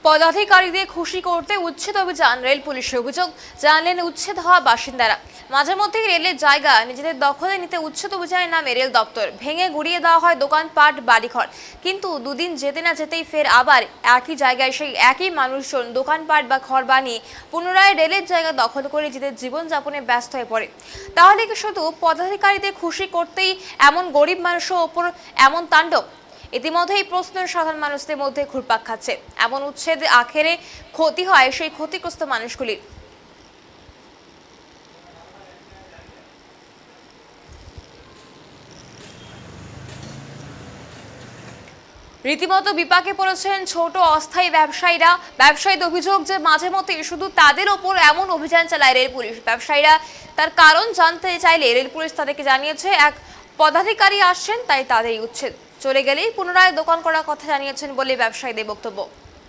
পদাধিকারীদের খুশি করতে উচ্ছেদ অভিযান রেল পুলিশের অভিযোগ জানালেন উচ্ছেদ হওয়া বাসিন্দারা। মাঝে মধ্যেই রেলের জায়গা নিজেদের দখলে নিতে উচ্ছেদ অভিযানের নামে রেল দপ্তর ভেঙে গুড়িয়ে দেওয়া হয় দোকানপাট বাড়িঘর, কিন্তু দুদিন যেতে না যেতেই ফের আবার একই জায়গায় সেই একই মানুষজন দোকানপাট বা ঘর বানিয়ে পুনরায় রেলের জায়গা দখল করে নিজেদের জীবনযাপনে ব্যস্ত হয়ে পড়ে। তাহলে কি শুধু পদাধিকারীদের খুশি করতেই এমন গরিব মানুষের ওপর এমন তাণ্ডব? ইতিমধ্যেই প্রশ্নের সাধারণ মানুষদের মধ্যে ঘুরপাক খাচ্ছে। এমন উচ্ছেদ আখেরে ক্ষতি হয় সেই ক্ষতিগ্রস্ত মানুষগুলির। রীতিমতো বিপাকে পড়েছেন ছোট অস্থায়ী ব্যবসায়ীরা। ব্যবসায়ীদের অভিযোগ যে মাঝে মধ্যে শুধু তাদের ওপর এমন অভিযান চালায় রেল পুলিশ। ব্যবসায়ীরা তার কারণ জানতে চাইলে রেল পুলিশ তাদেরকে জানিয়েছে এক পদাধিকারী আসছেন, তাই তাদের উচ্ছেদ, চলে গেলেই পুনরায় দোকান করার কথা জানিয়েছেন বলে ব্যবসায়ীদের বক্তব্য।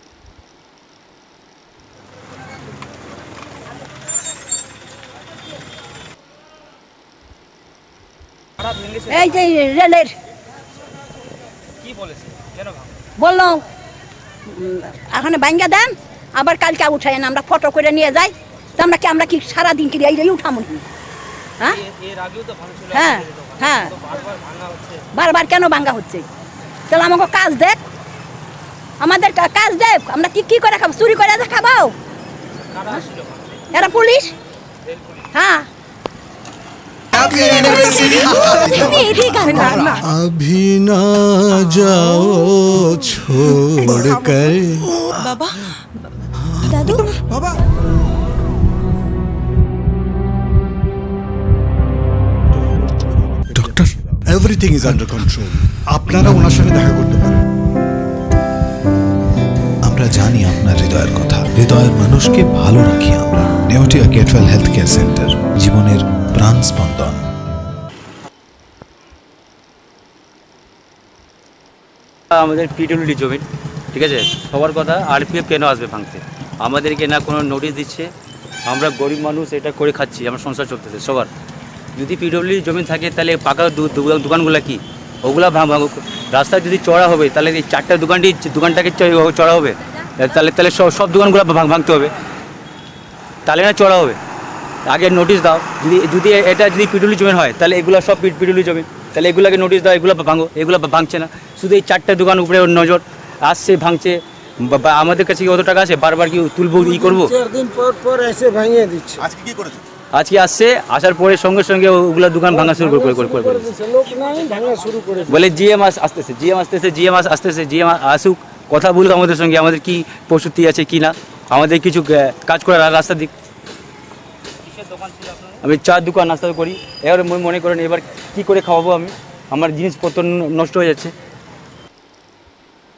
এই যে রেলের কি বলেছে কেন বললাম এখানে ভাঙ্গা দেন, আবার কালকে উঠাই আমরা ফটো করে নিয়ে যাই। তো আমরা কি সারাদিন কি এই উঠামো? হ্যাঁ হ্যাঁ হ্যাঁ, বারবার কেন ভাঙ্গা হচ্ছে? তাহলে আমাকে কাজ দেখ, আমাদের কাজ দেখ, আমরা কি করে খাবো? চুরি করে খাবো? এরা পুলিশ। হ্যাঁ अभी ना जाओ छोड़ कर। बाबा, दादू, बाबा, doctor everything is under control. আপনারা ওনার সঙ্গে দেখা করতে পারেন। আমরা জানি আপনার হৃদয়ের কথা, হৃদয়ের মানুষকে ভালো রাখি আমরা। Neotia Getwel health care centre, জীবনের প্রাণ স্পন্দন। আমাদের পিডব্লিউডি জমি, ঠিক আছে, সবার কথা আরপিএফ কেন আসবে ভাঙতে? আমাদেরকে না কোনো নোটিশ দিচ্ছে। আমরা গরিব মানুষ, এটা করে খাচ্ছি, আমার সংসার চলতেছে সবার। যদি পিডব্লিউডি জমি থাকে তাহলে পাকা দোকানগুলো কি ওগুলা রাস্তা যদি চড়া হবে তাহলে এই চারটা দোকানটাকে চড়া হবে, তাহলে সব দোকানগুলো ভাঙতে হবে, তাহলে না চড়া হবে। আগে নোটিশ দাও, যদি এটা যদি পিডব্লিউডি জমি হয় তাহলে এগুলো সব পিডব্লিউডি জমি, তাহলে এগুলোকে নোটিশ দাও, এগুলো ভাঙো। এগুলো ভাঙছে না, শুধু এই চারটা দোকান উপরে নজর আসছে, ভাঙছে। আমাদের কাছে কি অত টাকা আছে বারবার কি তুলবো, ই করবো? 4 দিন পর এসে ভাঙিয়ে দিচ্ছে। আজকে কি করেছে? আজকে আসছে, আসার পরে সঙ্গে সঙ্গে ওগুলো দোকান ভাঙা শুরু করে বলে জিএম আসতেছে, জিএম আসুক, কথা বলুক আমাদের সঙ্গে, আমাদের কি প্রস্তুতি আছে কি না, আমাদের কিছু কাজ করার রাস্তা দিক। আমি চার দোকান নাস্তা করি, এবার মনে করেন এবার কি করে খাওয়াবো আমি? আমার জিনিসপত্র নষ্ট হয়ে যাচ্ছে।